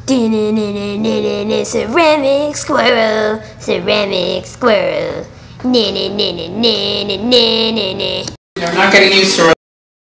Ceramic squirrel, ceramic squirrel. You're not getting used to it.